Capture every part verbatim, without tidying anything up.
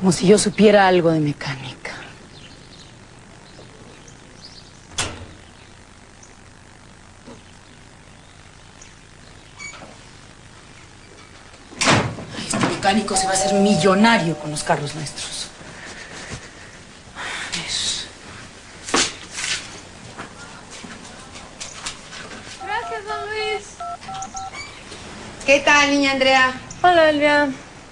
Como si yo supiera algo de mecánica. Este mecánico se va a hacer millonario con los carros nuestros. A ver. Gracias, don Luis. ¿Qué tal, niña Andrea? Hola, Elvia.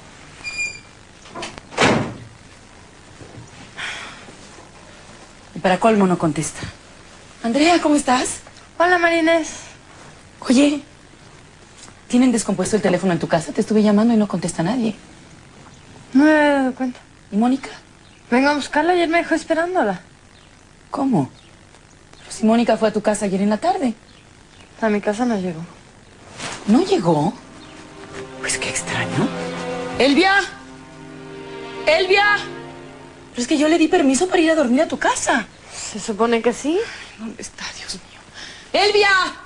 Y para colmo no contesta. Andrea, ¿cómo estás? Hola, Marinés. Oye, ¿tienen descompuesto el teléfono en tu casa? Te estuve llamando y no contesta nadie. No me había dado cuenta. ¿Y Mónica? Vengo a buscarla, ayer me dejó esperándola. ¿Cómo? Pero si Mónica fue a tu casa ayer en la tarde. A mi casa no llegó. ¿No llegó? Pues qué extraño. ¡Elvia! ¡Elvia! Pero es que yo le di permiso para ir a dormir a tu casa. Se supone que sí. ¿Dónde está, Dios mío? ¡Elvia!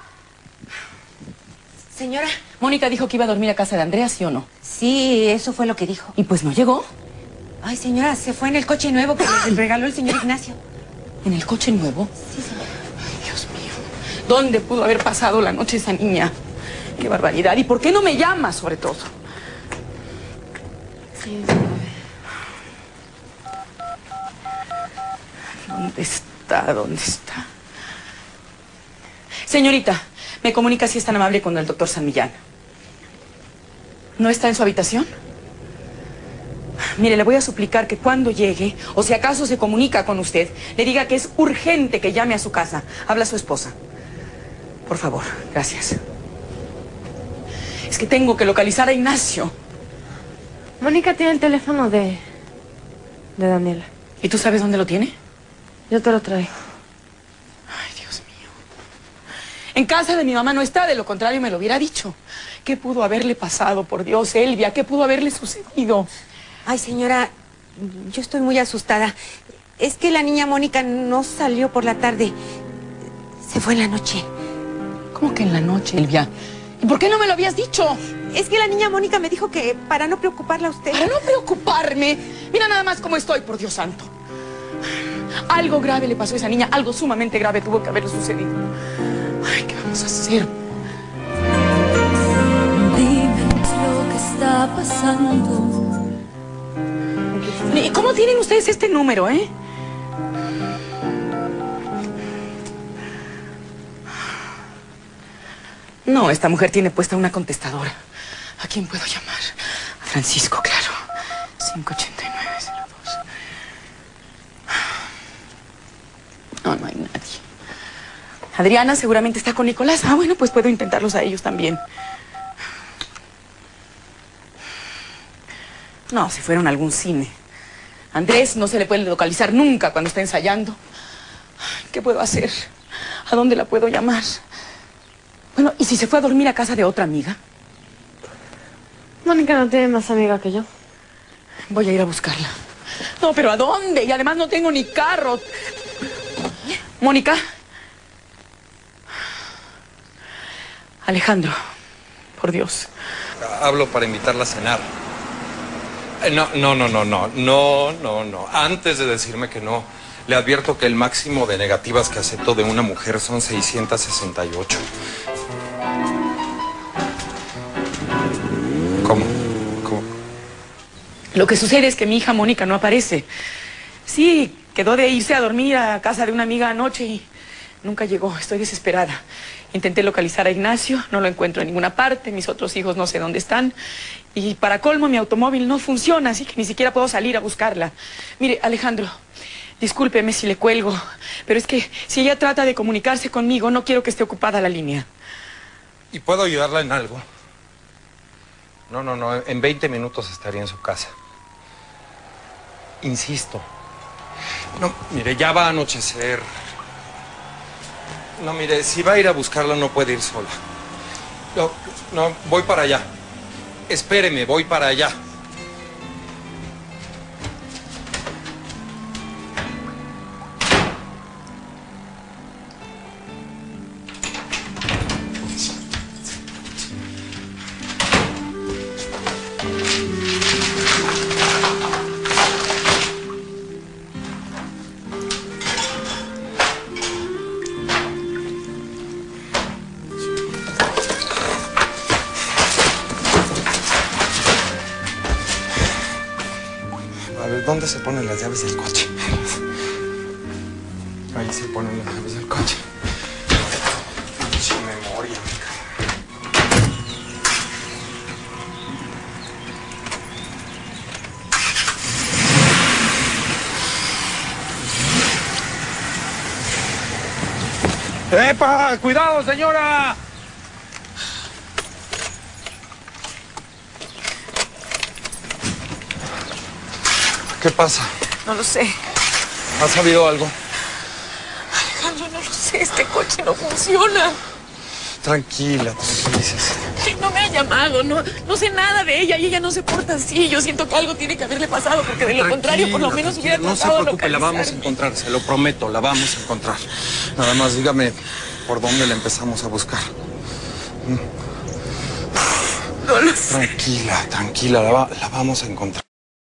Señora. Mónica dijo que iba a dormir a casa de Andrea, ¿sí o no? Sí, eso fue lo que dijo. Y pues no llegó. Ay, señora, se fue en el coche nuevo que le regaló el señor Ignacio. ¿En el coche nuevo? Sí, señora. Ay, Dios mío. ¿Dónde pudo haber pasado la noche esa niña? Qué barbaridad. ¿Y por qué no me llama, sobre todo? Sí, señora. ¿Dónde está? ¿Dónde está? Señorita, me comunica si es tan amable con el doctor San Millán. ¿No está en su habitación? Mire, le voy a suplicar que cuando llegue, o si acaso se comunica con usted, le diga que es urgente que llame a su casa. Habla a su esposa. Por favor, gracias. Es que tengo que localizar a Ignacio. Mónica tiene el teléfono de... de Daniela. ¿Y tú sabes dónde lo tiene? Yo te lo traigo. Ay, Dios mío. En casa de mi mamá no está, de lo contrario me lo hubiera dicho. ¿Qué pudo haberle pasado, por Dios, Elvia? ¿Qué pudo haberle sucedido? Ay, señora, yo estoy muy asustada. Es que la niña Mónica no salió por la tarde. Se fue en la noche. ¿Cómo que en la noche, Elvia? ¿Y por qué no me lo habías dicho? Es que la niña Mónica me dijo que para no preocuparla a usted. Para no preocuparme. Mira nada más cómo estoy, por Dios santo. Algo grave le pasó a esa niña, algo sumamente grave tuvo que haberle sucedido. Ay, ¿qué vamos a hacer? Dime lo que está pasando. ¿Y cómo tienen ustedes este número, eh? No, esta mujer tiene puesta una contestadora. ¿A quién puedo llamar? A Francisco, claro. cinco ochenta y nueve cero dos. No, no hay nadie. Adriana seguramente está con Nicolás. Ah, bueno, pues puedo intentarlos a ellos también. No, se fueron a algún cine. Andrés no se le puede localizar nunca cuando está ensayando. ¿Qué puedo hacer? ¿A dónde la puedo llamar? Bueno, ¿y si se fue a dormir a casa de otra amiga? Mónica no tiene más amiga que yo. Voy a ir a buscarla. No, pero ¿a dónde? Y además no tengo ni carro. Mónica. Alejandro, por Dios. Hablo para invitarla a cenar. Eh, No, no, no, no, no, no, no, no. Antes de decirme que no, le advierto que el máximo de negativas que acepto de una mujer son seiscientas sesenta y ocho. ¿Cómo? ¿Cómo? Lo que sucede es que mi hija Mónica no aparece. Sí, quedó de irse a dormir a casa de una amiga anoche y nunca llegó. Estoy desesperada. Intenté localizar a Ignacio, no lo encuentro en ninguna parte. Mis otros hijos no sé dónde están. Y para colmo, mi automóvil no funciona, así que ni siquiera puedo salir a buscarla. Mire, Alejandro, discúlpeme si le cuelgo, pero es que si ella trata de comunicarse conmigo, no quiero que esté ocupada la línea. ¿Y puedo ayudarla en algo? No, no, no, en veinte minutos estaría en su casa. Insisto. No, mire, ya va a anochecer. No, mire, si va a ir a buscarla no puede ir sola. No, no, voy para allá. Espéreme, voy para allá. ¿dónde se ponen las llaves del coche? Ahí se ponen las llaves del coche. Sin memoria, me cae. ¡Epa! ¡Cuidado, señora! ¿Qué pasa? No lo sé. ¿Has sabido algo? Alejandro, no lo sé. Este coche no funciona. Tranquila, tranquilícese. No me ha llamado, no, no sé nada de ella y ella no se porta así. Yo siento que algo tiene que haberle pasado porque de lo contrario por lo menos hubiera No se tratado de preocupe, la vamos a localizarme. encontrar, se lo prometo, la vamos a encontrar. Nada más dígame por dónde la empezamos a buscar. No lo sé. Tranquila, tranquila, la, va- la vamos a encontrar.